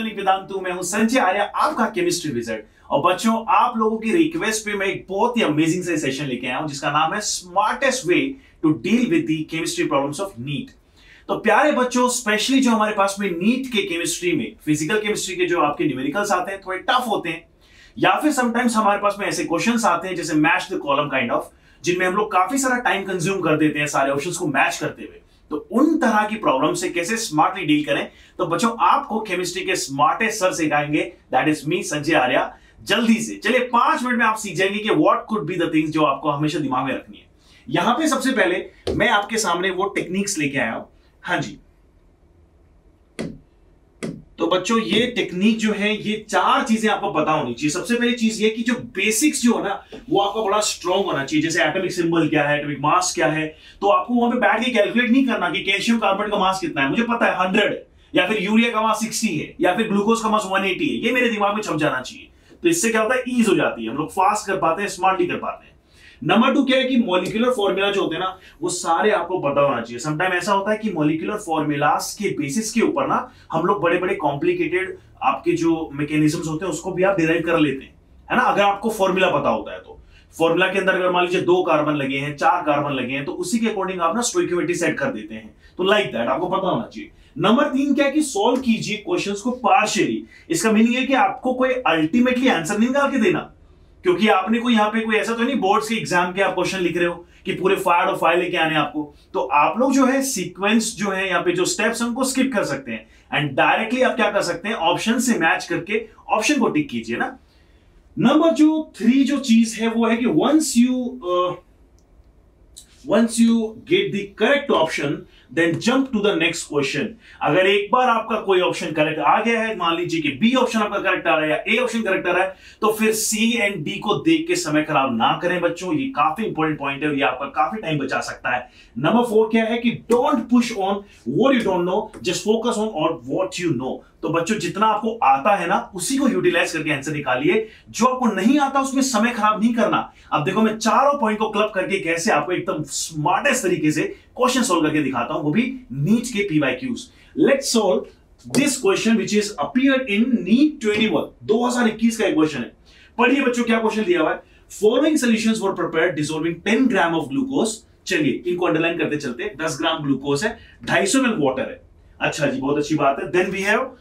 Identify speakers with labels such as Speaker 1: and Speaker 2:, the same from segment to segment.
Speaker 1: With Vedantu. मैं हूं संजय आर्य, आपका केमिस्ट्री विज़ार्ड। और बच्चों, आप लोगों की रिक्वेस्ट पे मैं एक बहुत ही अमेजिंग से सेशन लेके आया हूं जिसका नाम है smartest way to deal with the chemistry problems of NEET. तो प्यारे बच्चों, स्पेशली जो हमारे पास में नीट के केमिस्ट्री में फिजिकल केमिस्ट्री के जो आपके न्यूमेरिकल्स आते हैं थोड़े टफ होते हैं, या फिर समटाइम्स हमारे पास में ऐसे क्वेश्चंस आते हैं जैसे match the column kind of, जिनमें हम लोग काफी सारा टाइम कंज्यूम कर देते हैं सारे ऑप्शंस को मैच करते हुए। तो उन तरह की प्रॉब्लम से कैसे स्मार्टली डील करें, तो बच्चों आपको केमिस्ट्री के स्मार्टेस्ट सर सिखाएंगे, that is me Sanjay Arya. जल्दी से चलिए 5 मिनट में आप सीख जाएंगे कि what could be the things जो आपको हमेशा दिमाग में रखनी है। यहां पे सबसे पहले मैं आपके सामने वो टेक्निक्स लेके आया हूं। हाँ जी, तो बच्चों ये टेक्निक जो है, ये 4 चीजें आपको पता होनी चाहिए। सबसे पहली चीज ये कि जो बेसिक्स जो है ना वो आपका बड़ा स्ट्रॉन्ग होना चाहिए। जैसे एटॉमिक सिंबल क्या है, एटॉमिक मास क्या है, तो आपको वहां पे बैठ के कैलकुलेट नहीं करना कि कैल्शियम कार्बोनेट का मास कितना है, मुझे पता है 100, या फिर यूरिया का मास 60 है, या फिर ग्लूकोज का मास 180 है। ये मेरे दिमाग में छप जाना चाहिए। तो इससे क्या होता है, ईज हो जाती है, हम लोग फास्ट कर पाते हैं, स्मार्टली कर पाते हैं। नंबर 2 क्या है कि मॉलिक्यूलर फॉर्मूला जो होते हैं ना वो सारे आपको पता होना चाहिए। समटाइम ऐसा होता है कि मॉलिक्यूलर फॉर्मूलास के बेसिस के ऊपर ना हम लोग बड़े बड़े कॉम्प्लिकेटेड आपके जो मैकेनिज्म्स होते हैं उसको भी आप डिराइव कर लेते हैं, है ना, अगर आपको फॉर्मूला पता होता है तो। फॉर्मूला के अंदर अगर मान लीजिए 2 कार्बन लगे हैं, 4 कार्बन लगे हैं, तो उसी के अकॉर्डिंग आप ना स्टोइकियोमेट्री सेट कर देते हैं। तो लाइक दैट आपको पता होना चाहिए। नंबर 3 क्या है कि सॉल्व कीजिए क्वेश्चंस को पार्शियली। इसका मीनिंग है कि आपको कोई अल्टीमेटली आंसर नहीं निकाल के देना, क्योंकि आपने कोई यहाँ पे कोई ऐसा तो नहीं बोर्ड्स के एग्जाम के आप क्वेश्चन लिख रहे हो कि पूरे फायर और फाइल लेके आने आपको। तो आप लोग जो है सीक्वेंस जो है यहाँ पे जो स्टेप्स उनको स्किप कर सकते हैं एंड डायरेक्टली आप क्या कर सकते हैं, ऑप्शन से मैच करके ऑप्शन को टिक कीजिए ना। नंबर 3 जो चीज है वो है कि once you get the correct option then jump to the next question। अगर एक बार आपका कोई ऑप्शन करेक्ट आ गया है, मान लीजिए कि बी ऑप्शन आपका करेक्ट आ रहा है या ए ऑप्शन करेक्ट आ रहा है, तो फिर सी एंड डी को देख के समय खराब ना करें बच्चों। ये काफी इंपॉर्टेंट पॉइंट है और ये आपका काफी टाइम बचा सकता है। नंबर 4 क्या है कि don't push on what you don't know, just focus on what you know. तो बच्चों जितना आपको आता है ना उसी को यूटिलाइज करके आंसर निकालिए, जो आपको नहीं आता उसमें समय खराब नहीं करना। अब देखो मैं चारों पॉइंट को क्लब करके कैसे आपको एकदम स्मार्टेस्ट तरीके से क्वेश्चन सोल्व करके दिखाता हूं, वो भी नीट के PYQs। Let's solve this question which is appeared in NEET 21 2021 का एक क्वेश्चन है। पढ़िए बच्चों क्या क्वेश्चन दिया हुआ है। Following solutions were prepared dissolving 10 gram of glucose. चलिए इनको अंडरलाइन करते चलते। 10 ग्राम ग्लूकोज है, 250 ml वाटर है। अच्छा जी, बहुत अच्छी बात है। Then we have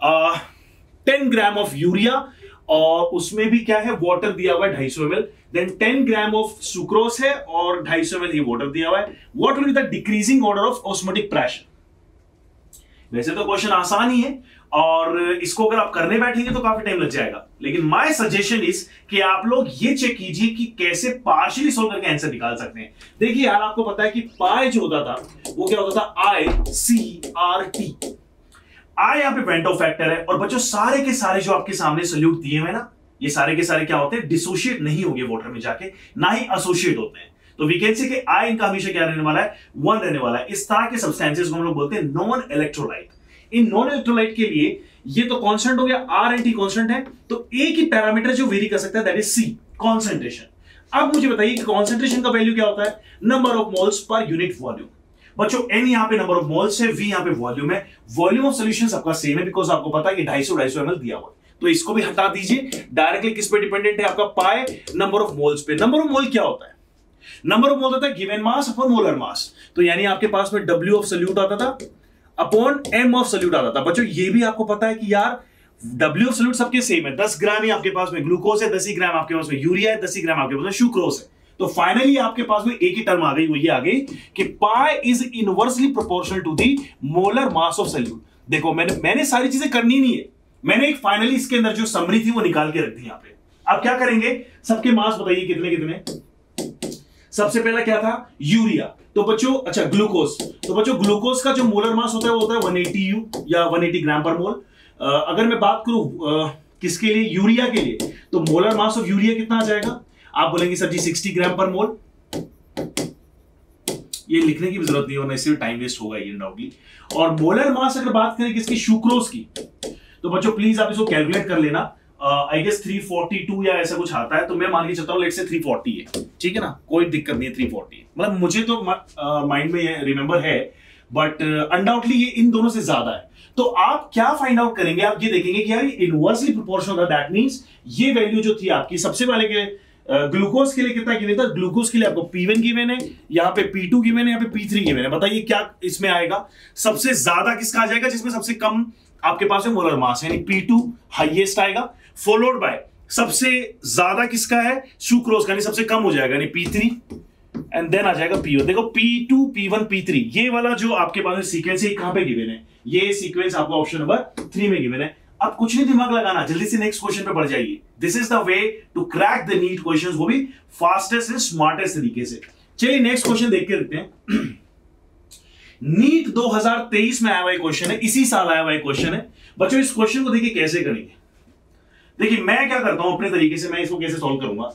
Speaker 1: 10 gram of urea, और उसमें भी क्या है, वाटर दिया हुआ है 250 ml। Then 10 gram of sucrose है और 250 ml ये वाटर दिया हुआ है। What will be the decreasing order of osmotic pressure. वैसे तो क्वेश्चन आसान ही है और इसको अगर आप करने बैठेंगे तो काफी टाइम लग जाएगा, लेकिन माय सजेशन इज कि आप लोग ये चेक कीजिए कि कैसे पार्शियली सोल्व करके आंसर निकाल सकते हैं। देखिए यार, आपको पता है कि पाई जो होता था वो क्या होता था, ICRT। आई यहाँ पे वेंटो फैक्टर है। और बच्चों सारे के सारे जो आपके सामने सल्यूट दिए हुए ना, ये सारे के सारे क्या होते हैं, डिसोशिएट नहीं होंगे वाटर में जाके, ना ही एसोसिएट होते हैं। तो वी कैन से कि आई इनका हमेशा क्या रहने वाला है, 1 रहने वाला है। इस तरह के सब्सटेंसेस को हम लोग बोलते हैं नॉन इलेक्ट्रोलाइट। इन नॉन इलेक्ट्रोलाइट के लिए ये तो कांस्टेंट हो गया, R एंड T कांस्टेंट है, तो एक ही पैरामीटर जो वेरी कर सकता है दैट इज C, कंसंट्रेशन। अब मुझे बताइए कि कंसंट्रेशन का वैल्यू क्या होता है, number of moles per unit volume. बच्चों N यहाँ पे नंबर ऑफ मोल्स है, V यहाँ पे वॉल्यूम है। वॉल्यूम ऑफ सॉल्यूशंस आपका सेम है बिकॉज आपको पता है कि 250 ml दिया हुआ है, तो इसको भी हटा दीजिए। डायरेक्टली किस पे डिपेंडेंट है, आपका पाई नंबर ऑफ मोल्स पे। नंबर ऑफ मोल क्या होता है, नंबर ऑफ मोल होता है given mass upon molar mass. तो यानी आपके पास में W ऑफ सॉल्यूट आता था अपॉन M ऑफ सॉल्यूट आता था। बच्चों ये भी आपको पता है कि यार W ऑफ सॉल्यूट सबके सेम है। 10 ग्राम ही आपके पास में ग्लूकोज है, 10 ग्राम आपके पास में यूरिया है, 10 ग्राम आपके पास में सुक्रोज है। तो फाइनली आपके पास में एक ही टर्म आ गई, वो ये आ गई कि pi is inversely proportional to the molar mass of solute. देखो मैंने सारी चीजें करनी नहीं है, मैंने एक फाइनली इसके अंदर जो समरी थी वो निकाल के रख दी यहाँ पे। अब क्या करेंगे, सबके मास बताइए कितने कितने। सबसे पहला क्या था, यूरिया। तो बच्चों अच्छा ग्लूकोज, तो बच्चों ग्लूकोज का जो मोलर मास होता है वो होता है 180 U या 180 ग्राम पर मोल। अगर मैं बात करूं किसके लिए, यूरिया के लिए, तो मोलर मास ऑफ यूरिया कितना आ जाएगा, आप बोलेंगे सर जी 60 ग्राम पर मोल। ये लिखने की भी जरूरत नहीं, वरना इससे टाइम वेस्ट होगा ये डाउटली। और मोलर मास अगर बात करें किसकी, सुक्रोज की, तो बच्चों प्लीज आप इसको कैलकुलेट कर लेना। आई गेस 342 या ऐसा कुछ आता है, तो मैं मान के चलता हूँ लेट्स से 340 है, ठीक है ना, कोई दिक्कत नहीं है 340 है। मतलब मुझे तो माइंड में रिमेंबर है, बट अनडाउटली ये इन दोनों से ज्यादा है। तो आप क्या फाइंड आउट करेंगे, आप ये देखेंगे कि यार ये इनवर्सली प्रोपोर्शनल था, दैट मींस ये वैल्यू जो थी आपकी सबसे पहले के ग्लूकोज के लिए कितना गिवन था, ग्लूकोज के लिए आपको P1 गिवन है, यहाँ पे P2 गिवन है, यहाँ पे P3 गिवन है। बताइए क्या इसमें आएगा, सबसे ज्यादा किसका आ जाएगा, जिसमें सबसे कम आपके पास है मोलर मास, यानी P2 हाईएस्ट आएगा, फॉलोड बाय सबसे ज्यादा किसका है, सुक्रोज का, यानी सबसे कम हो जाएगा, यानी P3, एंड देन आ जाएगा P1। देखो P2 P1 P3 ये वाला जो आपके पास सीक्वेंस है कहां पे गिवन है, ये सीक्वेंस आपको ऑप्शन नंबर 3 में गिवन है। अब कुछ नहीं दिमाग लगाना, जल्दी से नेक्स्ट क्वेश्चन पे बढ़ जाइए। This is the way to crack the NEET questions, वो भी फास्टेस्ट एंड स्मार्टेस्ट तरीके से। चलिए नेक्स्ट क्वेश्चन देख के देखते हैं। नीट 2023 में आया हुआ क्वेश्चन है, इसी साल आया हुआ क्वेश्चन है। बच्चों इस क्वेश्चन को देखिए कैसे करेंगे। देखिए मैं क्या करता हूं अपने तरीके से, मैं इसको कैसे सॉल्व करूंगा।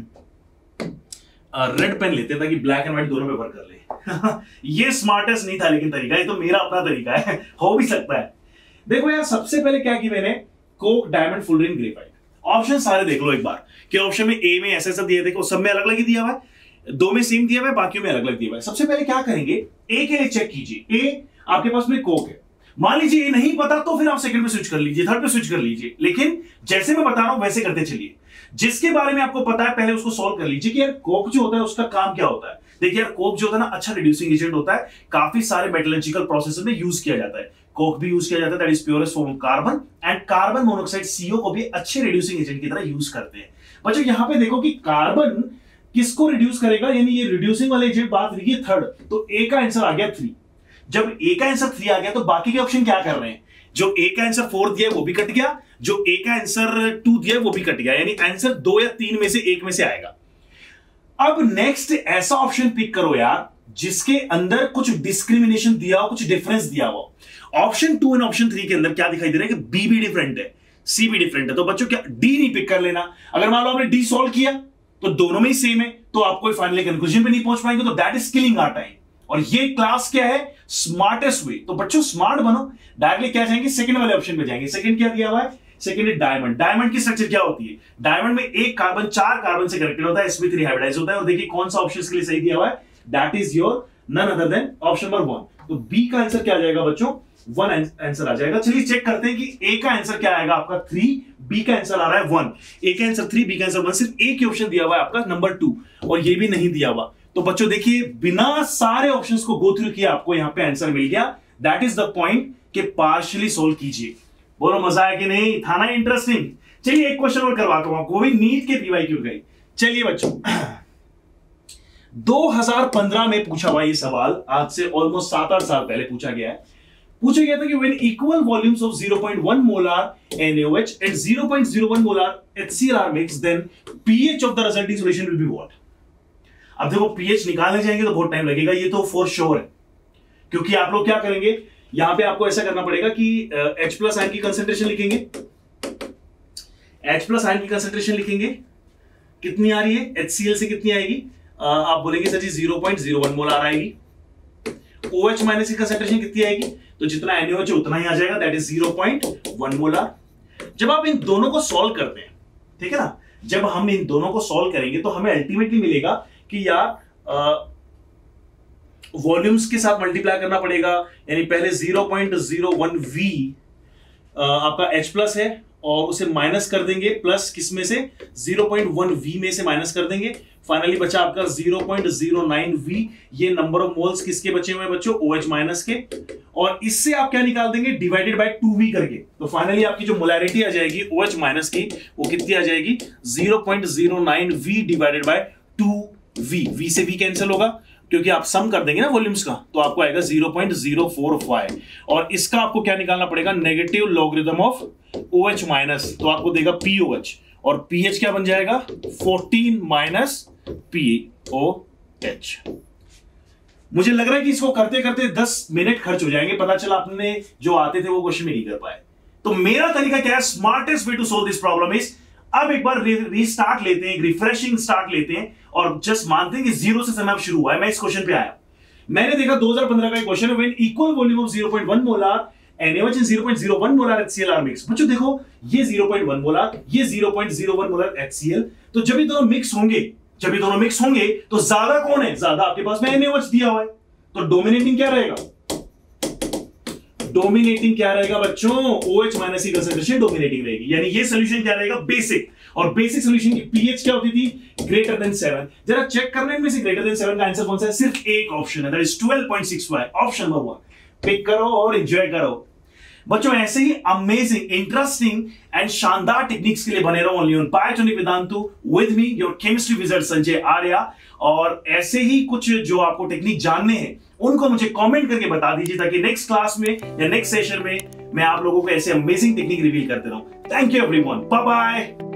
Speaker 1: रेड पेन लेते हैं ताकि ब्लैक एंड व्हाइट दोनों पेपर कर ले। ये स्मार्टेस्ट नहीं था लेकिन तरीका, ये तो मेरा अपना तरीका है, हो भी सकता है। देखो यार सबसे पहले क्या की मैंने, coke, diamond, fullerene, graphite. Option सारे देख लो एक बार कि ऑप्शन में ए में ऐसा दिया, देखो सब में अलग अलग ही दिया हुआ है, दो में सेम दिया हुआ है, बाकियों में अलग अलग दिया हुआ है। सबसे पहले क्या करेंगे, ए के लिए चेक कीजिए। ए आपके पास में कोक है, मान लीजिए ये नहीं पता तो फिर आप सेकंड पे स्विच कर लीजिए, थर्ड पे स्विच कर लीजिए, लेकिन जैसे मैं बता रहा हूं वैसे करते चलिए। जिसके बारे में आपको पता है पहले उसको सॉल्व कर लीजिए कि यार कोक जो होता है उसका काम क्या होता है। देखिए यार कोक जो होता है ना, अच्छा रिड्यूसिंग एजेंट होता है, काफी सारे मेटलर्जिकल प्रोसेस में यूज किया जाता है। कोक भी यूज किया जाता है, that is purest form of carbon, and carbon monoxide CO को भी अच्छे रिड्यूसिंग एजेंट की तरह यूज करते हैं। बच्चों यहां पे देखो कि कार्बन किसको रिड्यूस करेगा, यानी ये रिड्यूसिंग वाले एजेंट बात रही है थर्ड, तो ए का आंसर आ गया 3। जब ए का आंसर 3 आ गया तो बाकी के ऑप्शन क्या कर रहे हैं, जो ए का आंसर 4 दिया है वो भी कट गया, जो ए का आंसर 2 दिया है वो भी कट गया, यानी आंसर 2 या 3 में से एक में से आएगा। अब नेक्स्ट ऐसा ऑप्शन पिक करो यार जिसके अंदर कुछ डिस्क्रिमिनेशन दिया हो, कुछ डिफरेंस दिया हो। ऑप्शन 2 और ऑप्शन 3 के अंदर क्या दिखाई दे रहा है कि बी भी डिफरेंट है, सी भी डिफरेंट है। तो बच्चों क्या डी नहीं पिक कर लेना। अगर मान लो आपने डी सॉल्व किया तो दोनों में ही सेम है, तो आप कोई फाइनल कंक्लूजन पे नहीं पहुंच पाएंगे, तो that is killing our time. और ये क्लास क्या है, स्मार्टेस्ट वे। तो बच्चों स्मार्ट बनो, डायरेक्टली क्या जाएंगे, सेकंड वाले ऑप्शन पे जाएंगे। सेकंड क्या दिया हुआ है, सेकंड है डायमंड। डायमंड की स्ट्रक्चर क्या होती है, डायमंड में एक कार्बन 4 कार्बन से कनेक्टेड होता है, sp3 हाइब्रिडाइज होता है। और देखिए कौन सा ऑप्शन के लिए सही दिया हुआ है, that is your none other than option number 1। तो बी का आंसर क्या आ जाएगा बच्चों, 1 आंसर आ जाएगा। चलिए चेक करते हैं कि ए का आंसर क्या आएगा आपका 3, बी का आंसर आ रहा है 1। ए का आंसर 3, बी का आंसर 1। सिर्फ एक ही ऑप्शन दिया हुआ है आपका नंबर 2, और ये भी नहीं दिया हुआ। तो बच्चों देखिए बिना सारे ऑप्शंस को गो थ्रू किए आपको यहां पे आंसर मिल गया। दैट इज द पॉइंट कि पार्शियली सोल्व कीजिए। बोलो मजा आया कि नहीं, था ना इंटरेस्टिंग। चलिए एक क्वेश्चन और करवाता हूं आपको, भी नीट के PYQ का। चलिए बच्चों 2015 में पूछा हुआ ये सवाल, आज से ऑलमोस्ट 7-8 साल पहले पूछा गया है। पूछा गया था कि when equal volumes of 0.1 molar NaOH and 0.01 molar HCl are mixed, then pH of the resulting solution will be what? अब देखो pH निकालने जाएंगे तो बहुत टाइम लगेगा, ये तो फॉर श्योर है। क्योंकि आप लोग क्या करेंगे, यहां पे आपको ऐसा करना पड़ेगा कि H+ आयन की कंसंट्रेशन लिखेंगे, H+ आयन की कंसंट्रेशन लिखेंगे, कितनी आ रही है, HCl से कितनी आएगी, आप बोलेंगे सर जी 0.01 मोलार आएगी। OH माइनस की कंसंट्रेशन कितनी आएगी, तो जितना NaOH है उतना ही आ जाएगा, दैट इज 0.1 मोलार। जब आप इन दोनों को सॉल्व करते हैं, ठीक है ना, जब हम इन दोनों को सॉल्व करेंगे तो हमें अल्टीमेटली मिलेगा कि यार वॉल्यूम्स के साथ मल्टीप्लाई करना पड़ेगा। यानी पहले 0.01 V आपका H+ है, और उसे माइनस कर देंगे प्लस किस में से, 0.1 V में से माइनस कर देंगे। फाइनली बचा आपका 0.09 V। ये नंबर ऑफ मोल्स किसके बचे हुए हैं बच्चों, OH माइनस के। और इससे आप क्या निकाल देंगे, डिवाइडेड बाय 2V करके। तो फाइनली आपकी जो मोलैरिटी आ जाएगी OH माइनस की, वो कितनी आ जाएगी, 0.09 V divided by 2V। V से V कैंसिल होगा क्योंकि आप सम कर देंगे ना वॉल्यूम्स का, तो आपको आएगा 0.045। और इसका आपको क्या निकालना पड़ेगा, negative logarithm of OH minus, तो आपको देगा POH। और pH क्या बन जाएगा, 14 माइनस POH। मुझे लग रहा है कि इसको करते करते 10 मिनट खर्च हो जाएंगे, पता चला आपने जो आते थे वो क्वेश्चन में नहीं कर पाए। तो मेरा तरीका क्या है, smartest way to solve this problem is, अब एक बार रीस्टार्ट लेते हैं, रिफ्रेशिंग स्टार्ट लेते हैं, और जस्ट मानते हैं कि 0 से समय शुरू हुआ है। मैं इस क्वेश्चन पे आया, मैंने देखा 2015 का क्वेश्चन है, when equal volume of 0.1 molar NaOH and 0.01 molar HCl are mixed। बच्चों देखो ये 0.1 मोलार, ये 0.01 मोलार HCl, तो जब ये दोनों मिक्स होंगे, जब ये दोनों मिक्स होंगे तो ज्यादा कौन है, ज्यादा आपके पास में NaOH दिया हुआ है, तो डोमिनेटिंग क्या रहेगा, डोमिनेटिंग क्या रहेगा बच्चों? OH माइनस की कंसंट्रेशन डोमिनेटिंग रहेगी, यानी ये सोल्यूशन क्या रहेगा? बेसिक। और बेसिक सोल्यूशन की पीएच क्या होती थी? Greater than 7। जरा चेक करने में से ग्रेटर देन 7 का आंसर कौन सा है? सिर्फ एक ऑप्शन है, that is 12.65, option number 1। Pick करो और एंजॉय करो बच्चों। ऐसे ही अमेजिंग, इंटरेस्टिंग एंड शानदार टेक्निक्स के लिए बने रहो ओनली ऑन बायोटॉनिक Vedantu with me your chemistry wizard Sanjay Arya. और ऐसे ही कुछ जो आपको टेक्निक जानने हैं उनको मुझे कमेंट करके बता दीजिए, ताकि नेक्स्ट क्लास में या नेक्स्ट सेशन में मैं आप लोगों को ऐसे अमेजिंग टेक्निक रिवील करते रहूं। Thank you everyone, bye bye.